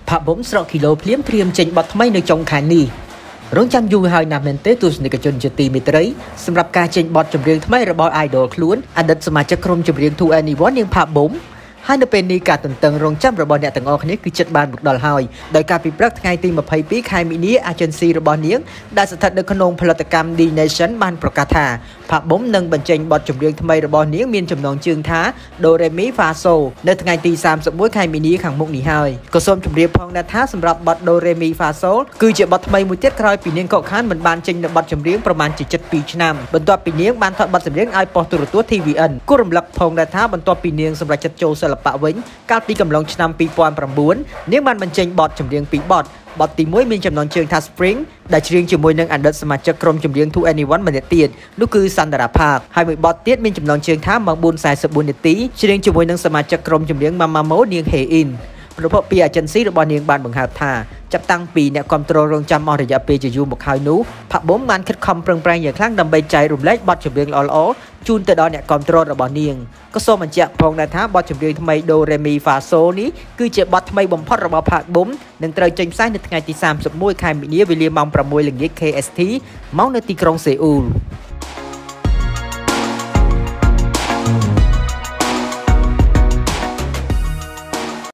ផាបំស្រកគីឡូភ្លាមត្រៀមចេញបទថ្មីនៅចុងខែនេះរងចាំយូរហើយណាស់មែនទេទស្សនិកជនជាទីមេត្រីសម្រាប់ការចេញបទចម្រៀងថ្មីរបស់ idol ខ្លួនអតីតសមាជិកក្រុមចម្រៀង 2NE1 នាងផាបំហើយនៅពេលនេះការទន្ទឹងរង់ចាំរបស់អ្នកទាំងអស់គ្នាគឺចិត្តបានមកដល់ហើយដោយការពីព្រឹកថ្ងៃទី22ខែមីនា agency របស់នាងដែលស្ថិតនៅក្នុងផលិតកម្ម D Nation បានប្រកាសថាផាបំនឹងបញ្ចេញបទចម្រៀងថ្មីរបស់នាងមានចំណងជើងថា Do Re Mi Fa So នៅថ្ងៃទី31ខែមីនាខាងមុខនេះហើយក៏សូមជម្រាបផងដែរថាសម្រាប់បទ Do Re Mi Fa So គឺជាបទថ្មីមួយទៀតក្រោយពីនាងកកខានមិនបានចេញនៅបទចម្រៀងប្រមាណជា72ឆ្នាំបន្ទាប់ពីនាងបានថតបទចម្រៀងឲ្យប៉ុស្តិ៍ទូរទស្សន៍ TVN គួររំលឹកផងដែរថាបន្ទាប់ពីនាងសម្រេចចិត្តចូលសិល្បៈវិញកាលពីកំឡុងឆ្នាំ2009នាងបានបញ្ចេញបទចម្រៀងពីរបទទី1មានចំណងជើងថា Spring ដែលច្រៀងជាមួយនឹងអតីតសមាជិកក្រុមចម្រៀង 2NE1 ម្នាក់ទៀតនោះគឺសន្តារាផាកហើយមួយបទទៀតមានចំណងជើងថាម៉ោង 4:44 នាទីច្រៀងជាមួយនឹងសមាជិកក្រុមចម្រៀង Mamamo នាង Hey In ប្រពន្ធពី agency របស់នាងបានបង្ហើបថាចាប់តាំងពីអ្នកគ្រប់គ្រងរងចាំអស់រយៈពេលជាយូរមកហើយនោះផាបំបានខិតខំប្រឹងប្រែងយ៉ាងខ្លាំងដើម្បីចែករំលែកបទចម្រៀងល្អៗជូនទៅដល់អ្នកគ្រប់គ្រងរបស់នាងក៏សូមបញ្ជាក់ផងដែរថាបទចម្រៀងថ្មី Do Re Mi Fa So នេះគឺជាបទថ្មីបំផុតរបស់ផាបំនឹងត្រូវចេញផ្សាយនៅថ្ងៃទី31ខែមីនាវេលាម៉ោង 6 ល្ងាច KST មកនៅទីក្រុងសេអ៊ូល